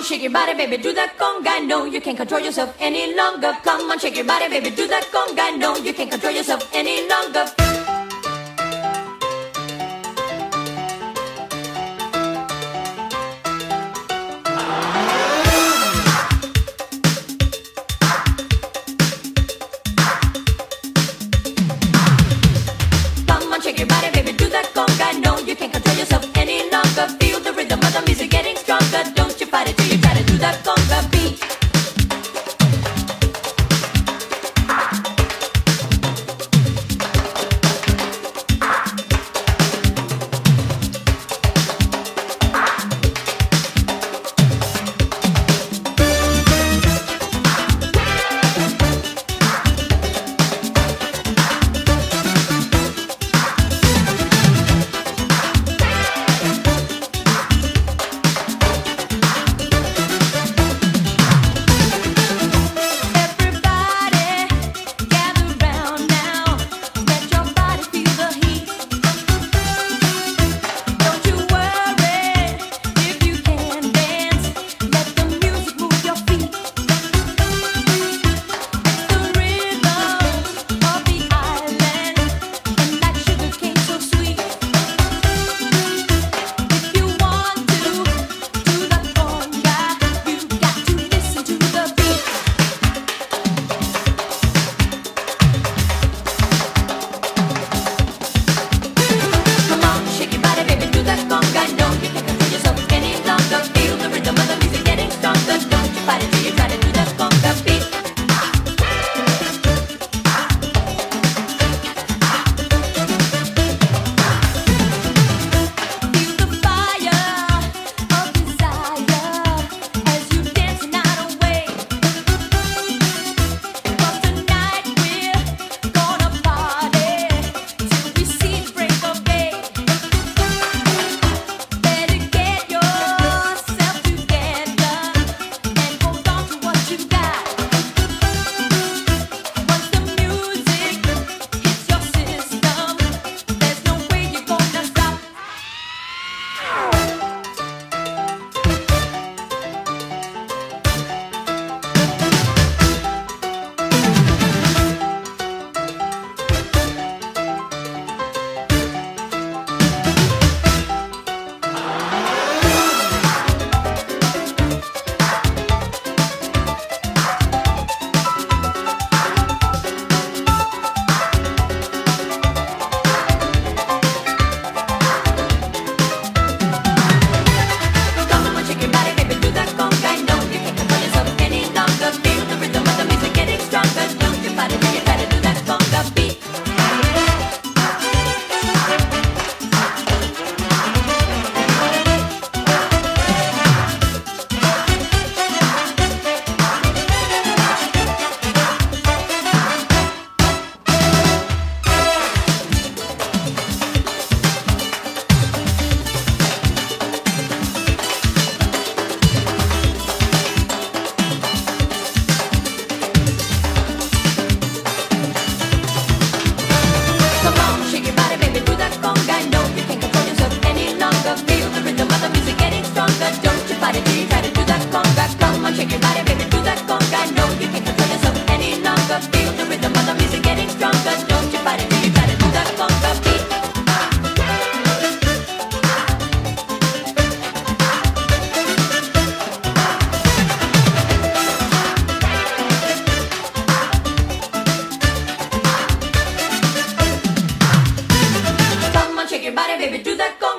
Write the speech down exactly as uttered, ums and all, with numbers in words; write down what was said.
on, shake your body, baby, do that conga. No, you can't control yourself any longer. Come on, shake your body, baby, do that conga. No, you can't control yourself any longer. Come on, shake your body, baby, do that conga. No, you can't control yourself any longer. Feel the rhythm of the music getting stronger. Don't you fight it till you try to do that conga beat. Shake your body, baby, do that go.